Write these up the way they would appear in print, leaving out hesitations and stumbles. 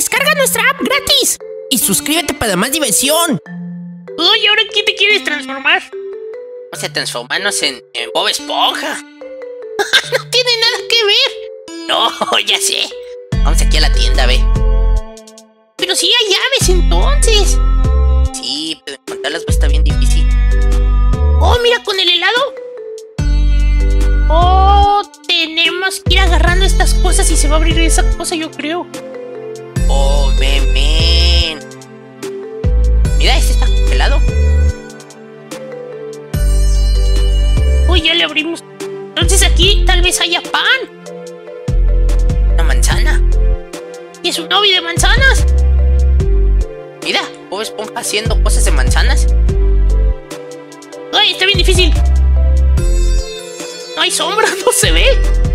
Descarga nuestra app gratis y suscríbete para más diversión. Uy, ¿ahora en qué te quieres transformar? Vamos a transformarnos en Bob Esponja. No tiene nada que ver. No, ya sé. Vamos aquí a la tienda, ve. Pero sí hay llaves entonces. Sí, pero encontrarlas va a estar bien difícil. Oh, mira, con el helado. Oh, tenemos que ir agarrando estas cosas y se va a abrir esa cosa, yo creo. Oh, men. Mira, este está congelado. Uy, ya le abrimos. Entonces aquí tal vez haya pan. Una manzana. Y es un hobby de manzanas. Mira, Bob Esponja haciendo cosas de manzanas. Ay, está bien difícil. No hay sombra, no se ve.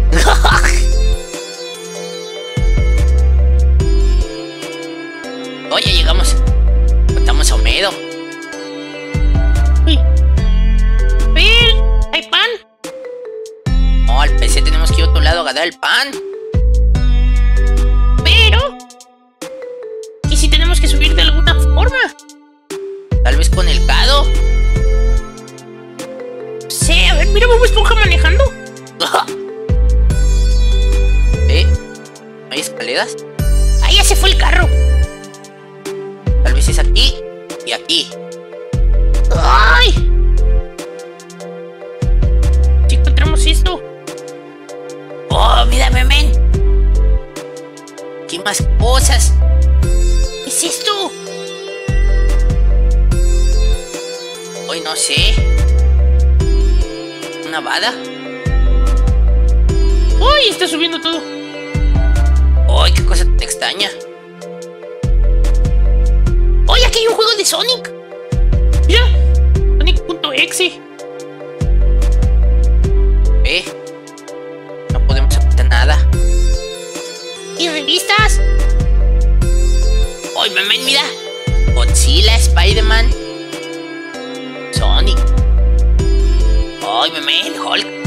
Oye, llegamos. Encontramos a Homero. Uy. Ver, ¿hay pan? No, al PC tenemos que ir a otro lado a agarrar el pan. Pero... ¿y si tenemos que subir de alguna forma? Tal vez con el Cado. No sé, a ver, mira Bob Esponja manejando. ¿No hay escaleras? Ahí ya se fue el carro. Tal vez es aquí y aquí. ¡Ay! Si encontramos esto. Oh, mira, men. ¿Qué más cosas? ¿Qué es esto? Hoy no sé. ¿Una bada? ¡Uy! Está subiendo todo. ¡Ay, qué cosa tan extraña! ¡Oye, aquí hay un juego de Sonic! Mira, Sonic.exe. No podemos apuntar nada. ¿Y revistas? ¡Ay, men, mira! Godzilla, Spider-Man, Sonic. ¡Ay, men, Hulk!